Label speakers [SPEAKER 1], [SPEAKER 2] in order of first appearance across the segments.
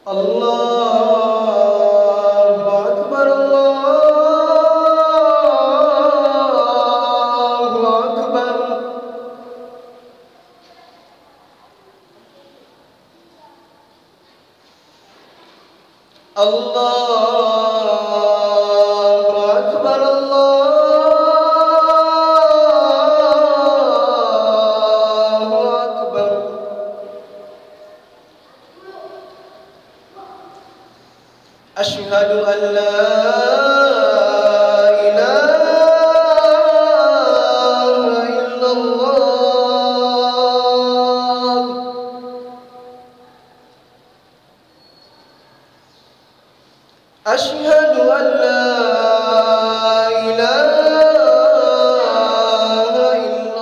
[SPEAKER 1] الله أكبر الله أكبر. الله أكبر الله أكبر. أشهد أن لا إله إلا الله. أشهد أن لا إله إلا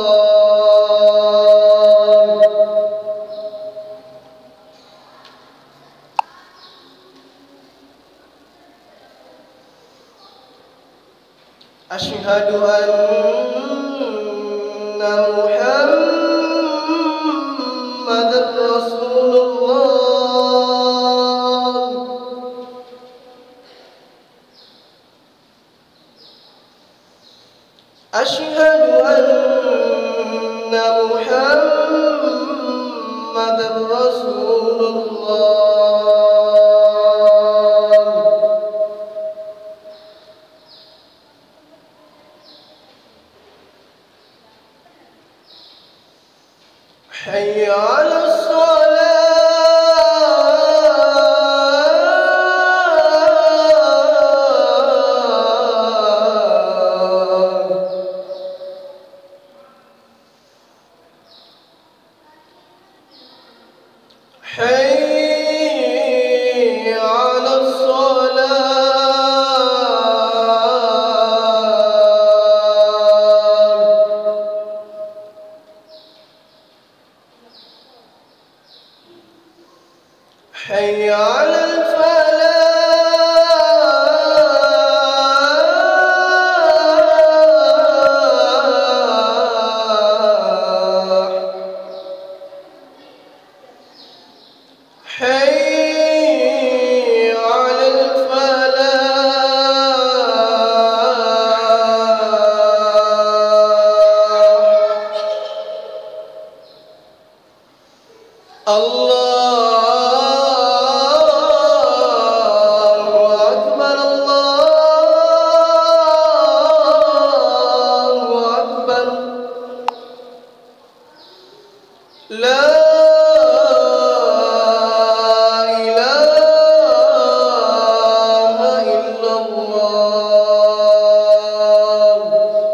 [SPEAKER 1] الله. أشهد أن محمدًا رسول الله. أشهد أن محمدًا رسول الله. حي على حي على حي على الفلاح. حي على الفلاح. الله أكبر الله أكبر. لا إله إلا الله.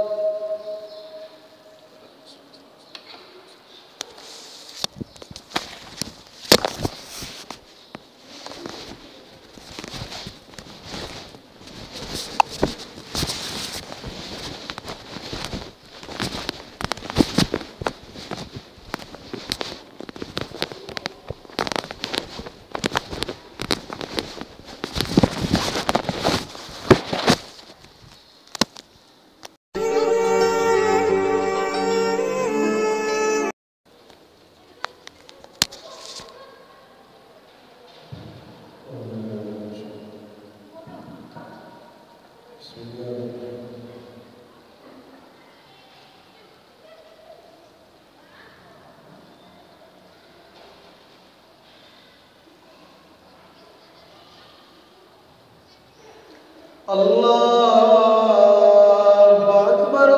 [SPEAKER 1] الله أكبر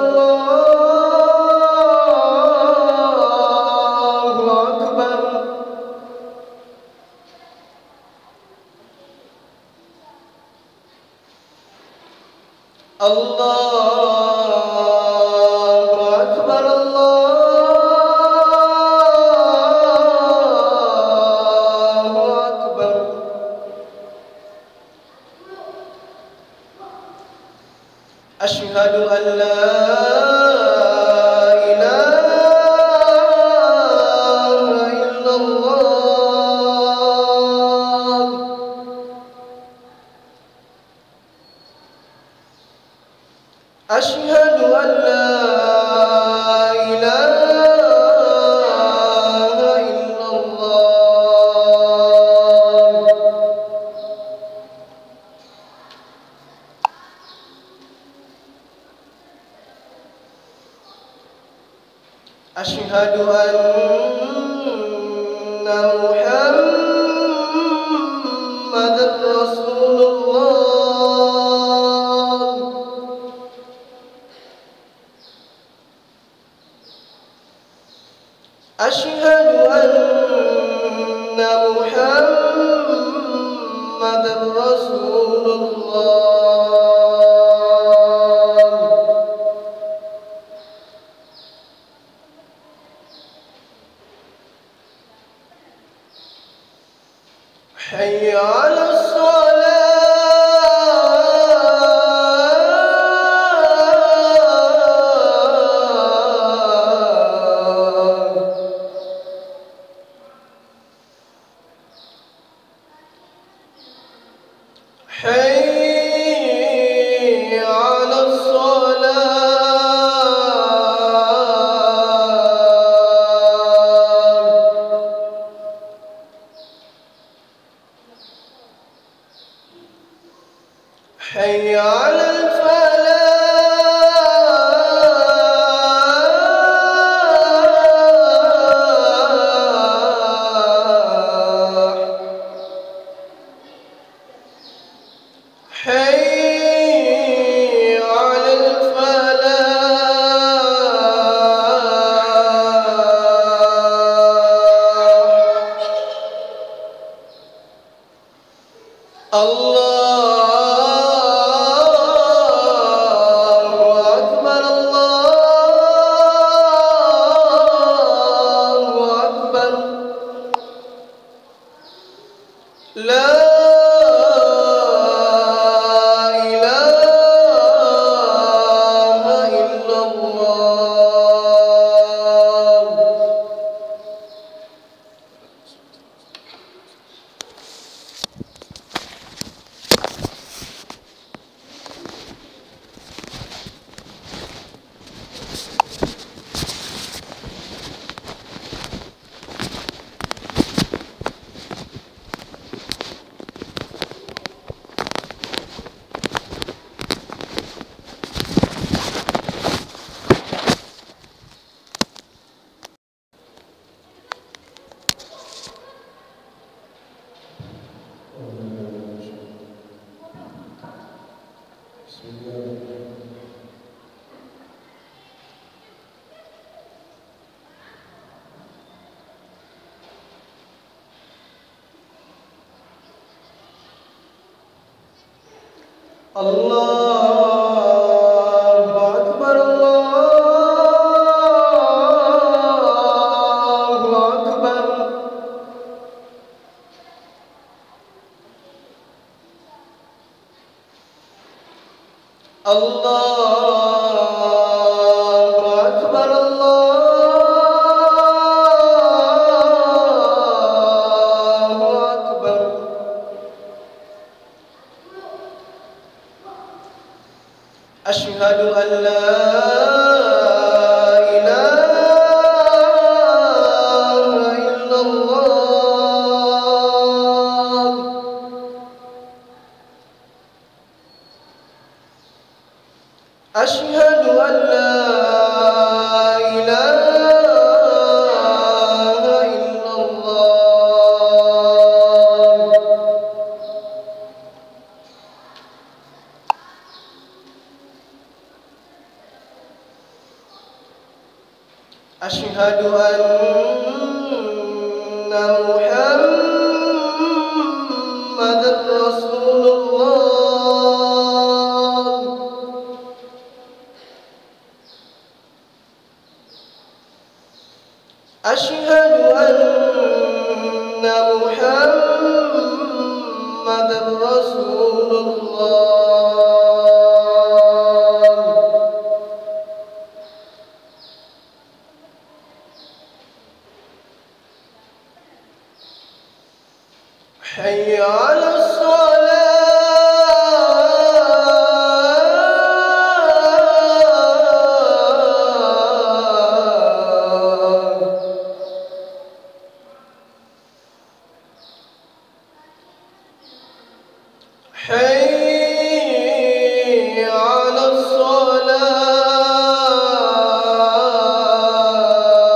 [SPEAKER 1] الله أكبر. الله أكبر الله أكبر. أشهد أن لا إله إلا الله. أشهد أن لا إله إلا الله. أشهد أن محمدًا رسول الله. أشهد أن محمدًا رسول الله. حي على حي على حي على الفلاح. حي على الفلاح. الله أكبر، الله أكبر. لا إله إلا الله. الله أكبر، الله أكبر. الله أكبر، الله أكبر. أشهد أن لا إله إلا الله. أشهد أن لا إله إلا الله. أشهد أن محمدًا رسول الله. أشهد أن محمدًا رسول الله. حي على حي على الصلاة.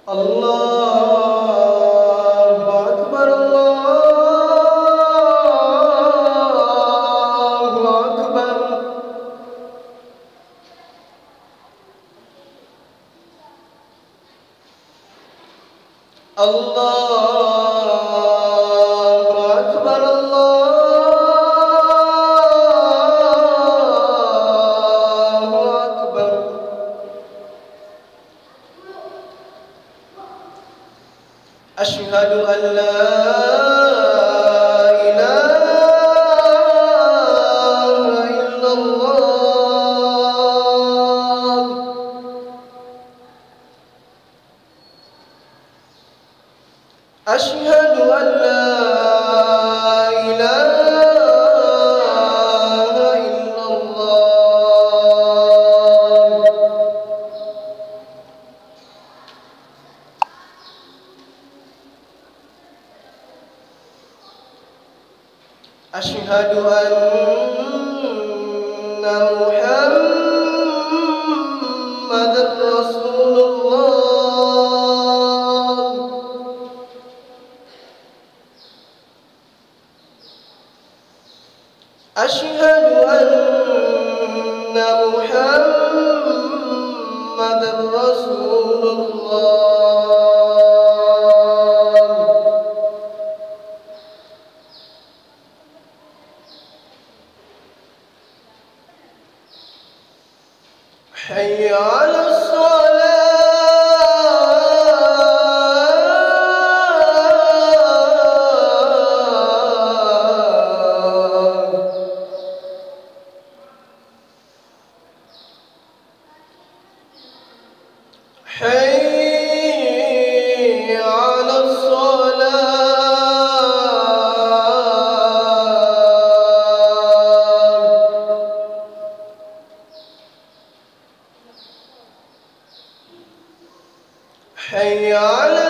[SPEAKER 1] الله أكبر الله أكبر. الله أكبر الله أكبر. أشهد أن لا إله إلا الله. أشهد أن لا إله إلا الله. أشهد أن محمدًا رسول الله. أشهد أن محمدًا رسول الله. حي على الصلاة. حي على الصلاة. حي على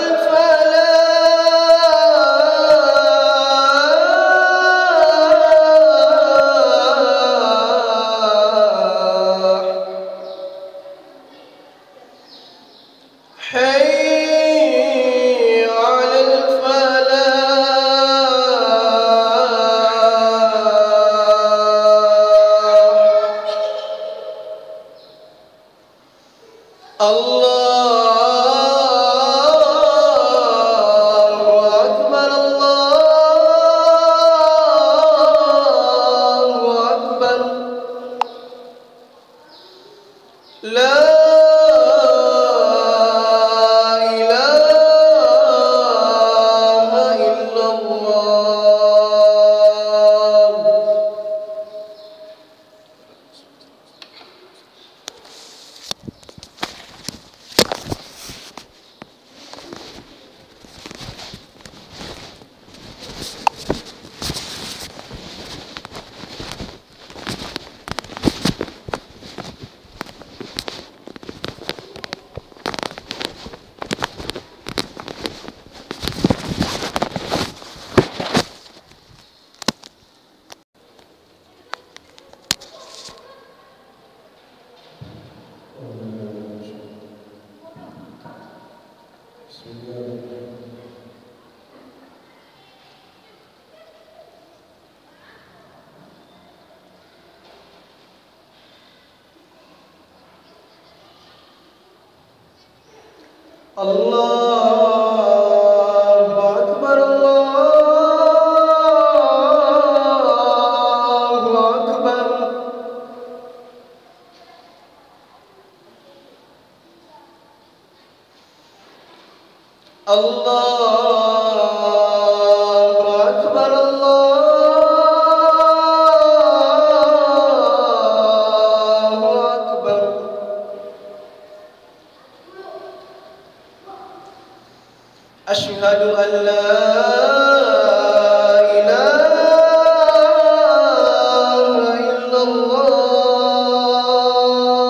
[SPEAKER 1] الفلاح. حي على الفلاح. الله أكبر الله أكبر. لا إله إلا الله. الله أكبر الله أكبر. الله أكبر الله أكبر. أشهد أن لا إله إلا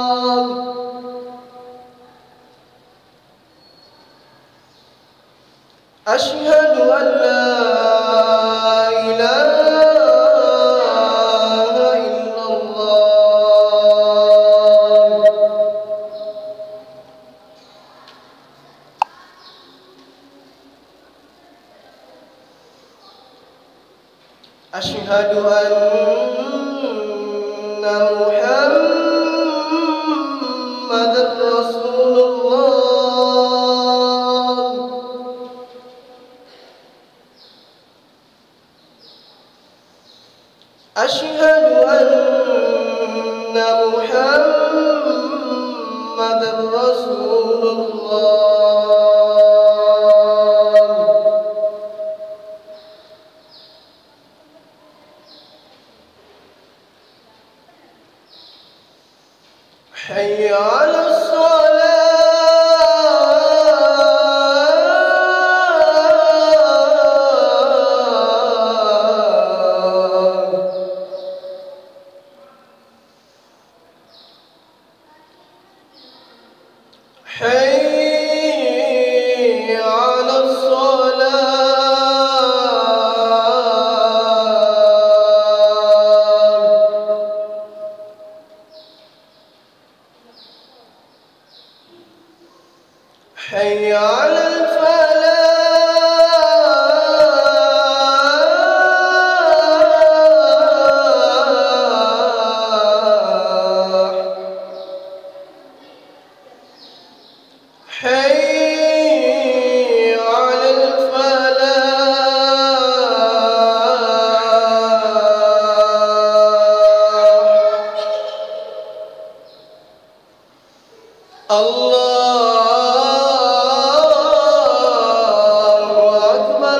[SPEAKER 1] الله. أشهد أن محمدًا رسول الله. أشهد أن محمدًا رسول الله. حي على حي على حي على الفلاح. حي على الفلاح. الله أكبر،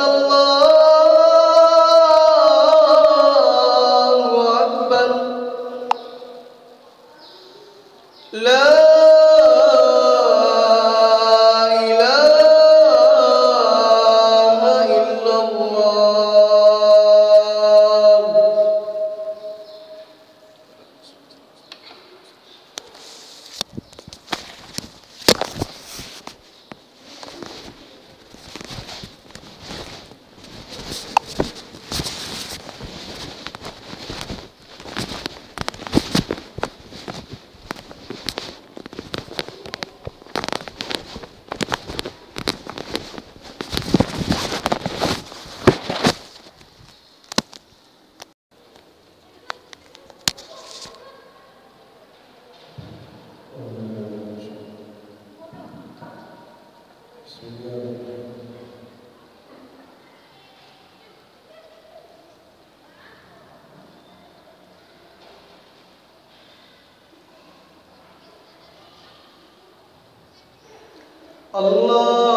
[SPEAKER 1] الله أكبر. لا إله إلا الله. الله